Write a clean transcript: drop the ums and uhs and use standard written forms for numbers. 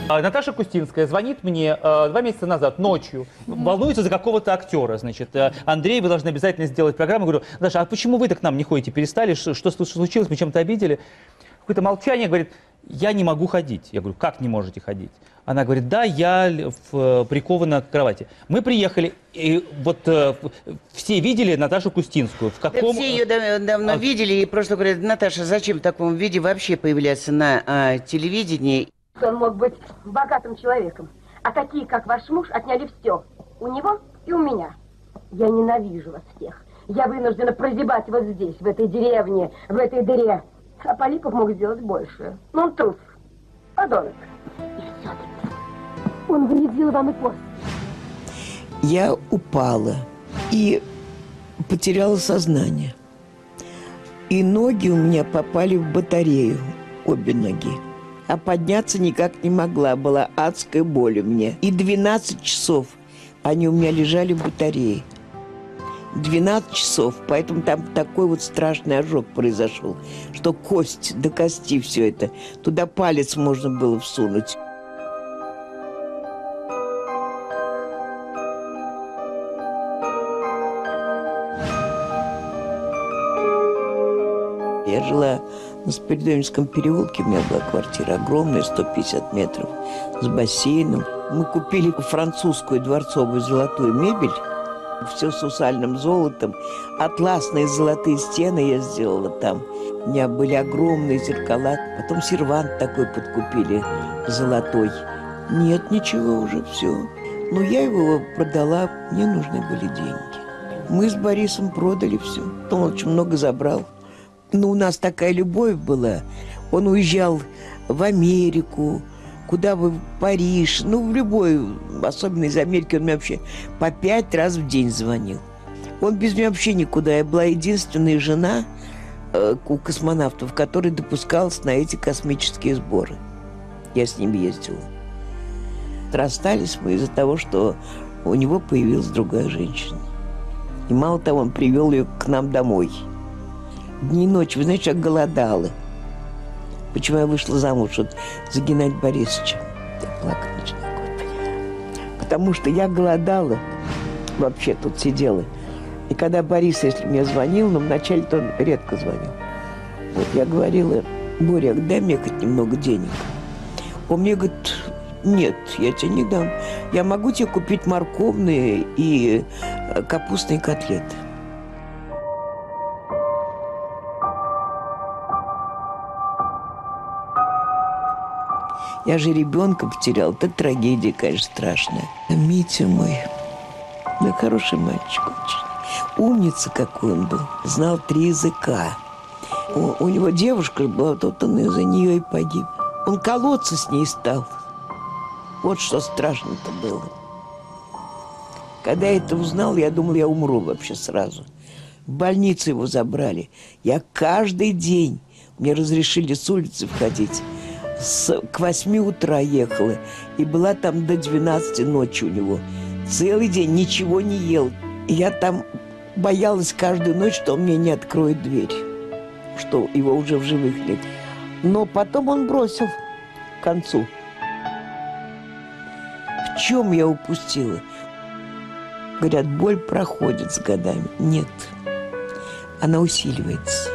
Наташа Кустинская звонит мне 2 месяца назад, ночью, волнуется за какого-то актера, значит. Андрей, вы должны обязательно сделать программу. Я говорю: Наташа, а почему вы-то к нам не ходите, перестали? Что случилось, мы чем-то обидели? Какое-то молчание, говорит: я не могу ходить. Я говорю: как не можете ходить? Она говорит: да, я прикована к кровати. Мы приехали, и вот все видели Наташу Кустинскую. В каком... Да все ее давно видели, и просто говорят: Наташа, зачем в таком виде вообще появляться на телевидении? Он мог быть богатым человеком, а такие, как ваш муж, отняли все. У него и у меня. Я ненавижу вас всех. Я вынуждена прозябать вот здесь, в этой деревне, в этой дыре. А Полипов мог сделать больше. Но он трус, подонок. И все-таки он вредил вам и после. Я упала и потеряла сознание. И ноги у меня попали в батарею, обе ноги. А подняться никак не могла, была адская боль у меня. И 12 часов они у меня лежали в батарее. 12 часов, поэтому там такой вот страшный ожог произошел, что кость до кости все это. Туда палец можно было всунуть. Я жила на Спиридоновском переулке, у меня была квартира огромная, 150 метров, с бассейном. Мы купили французскую дворцовую золотую мебель, все с сусальным золотом, атласные золотые стены я сделала там. У меня были огромные зеркала, потом сервант такой подкупили золотой. Нет, ничего уже, все. Но я его продала, мне нужны были деньги. Мы с Борисом продали все, он очень много забрал. Но у нас такая любовь была. Он уезжал в Америку, куда бы, в Париж, ну, в любой, особенно из Америки, он мне вообще по 5 раз в день звонил. Он без меня вообще никуда. Я была единственная жена у космонавтов, которая допускалась на эти космические сборы. Я с ним ездила. Расстались мы из-за того, что у него появилась другая женщина. И мало того, он привел ее к нам домой. Дни и ночи, вы знаете, я голодала. Почему я вышла замуж вот, за Геннадия Борисовича? Я плакать начинаю, Господи. Потому что я голодала, вообще тут сидела. И когда Борис, если мне звонил, но вначале-то он редко звонил. Вот я говорила: Боря, дай мне хоть немного денег. Он мне говорит: нет, я тебе не дам. Я могу тебе купить морковные и капустные котлеты. Я же ребенка потеряла. Это трагедия, конечно, страшная. А Митя мой, да хороший мальчик очень. Умница какой он был. Знал 3 языка. У него девушка была, вот он из-за нее и погиб. Он колоться с ней стал. Вот что страшно-то было. Когда я это узнал, я думал, я умру вообще сразу. В больницу его забрали. Я каждый день, мне разрешили с улицы входить. К 8 утра ехала и была там до 12 ночи у него. Целый день ничего не ел. И я там боялась каждую ночь, что он мне не откроет дверь, что его уже в живых нет. Но потом он бросил к концу. В чем я упустила? Говорят, боль проходит с годами. Нет, она усиливается.